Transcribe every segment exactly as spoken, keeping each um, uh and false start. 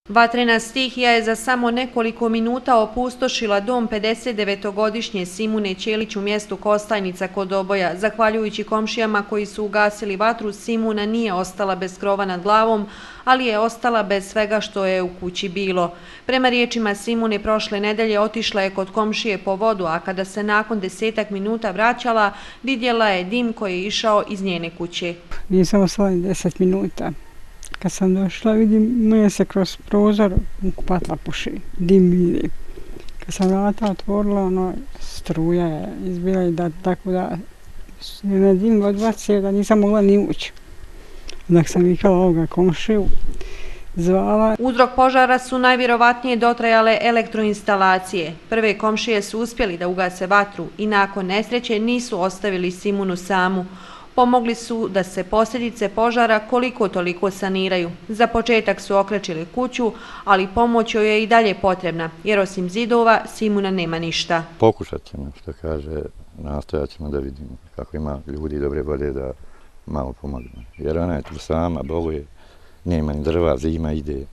Vatrena stihija je za samo nekoliko minuta opustošila dom pedesetdevetogodišnje Simune Ćelić u mjestu Kostajnica kod Oboja. Zahvaljujući komšijama koji su ugasili vatru, Simuna nije ostala bez krova nad glavom, ali je ostala bez svega što je u kući bilo. Prema riječima Simune, prošle nedelje otišla je kod komšije po vodu, a kada se nakon desetak minuta vraćala, vidjela je dim koji je išao iz njene kuće. Nisam ostala ni deset minuta. Kad sam došla, vidim, nije se kroz prozor u kupatla puši, dim ide. Kad sam vrata otvorila, ono, struja je izbila i da, tako da je na dim odbacio da nisam mogla ni ući. Odak sam vikala ovoga komšiju, zvala. Uzrok požara su najvjerovatnije dotrajale elektroinstalacije. Prve komšije su uspjeli da ugase vatru i nakon nesreće nisu ostavili Simunu samu. Pomogli su da se posljedice požara koliko toliko saniraju. Za početak su okrečili kuću, ali pomoć joj je i dalje potrebna, jer osim zidova Simuna nema ništa. Pokušat ćemo, što kaže, nastojat ćemo da vidimo kako ima ljudi dobre volje da malo pomognu. Jer ona je tu sama, boluje, nema ni drva, zima ide.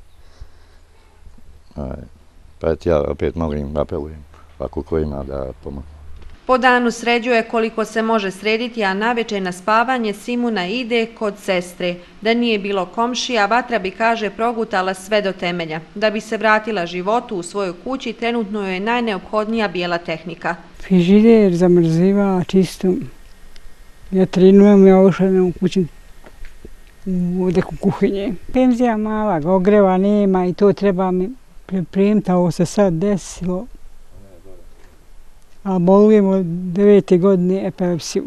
Pa ja opet molim, apelujem, ako ko ima da pomogu. Po danu sređuje koliko se može srediti, a navečer na spavanje Simuna ide kod sestre. Da nije bilo komšija, vatra bi, kaže, progutala sve do temelja. Da bi se vratila životu u svojoj kući, trenutno joj je najneophodnija bijela tehnika. Frižider, zamrziva, čisto. Ja trinujem, ja ušla u kući ovdje u kuhinje. Penzija mala, ogreva nema i to treba mi pripremiti, a ovo se sad desilo. A bolujem od devete godine epilepsiju.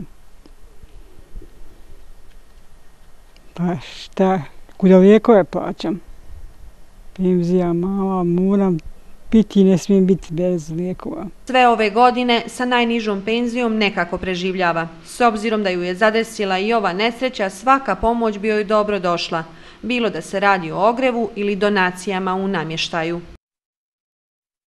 Pa šta, kuda lijekove plaćam? Penzija mala, moram piti i ne smijem biti bez lijekova. Sve ove godine sa najnižom penzijom nekako preživljava. S obzirom da ju je zadesila i ova nesreća, svaka pomoć bi joj dobro došla. Bilo da se radi o ogrevu ili donacijama u namještaju.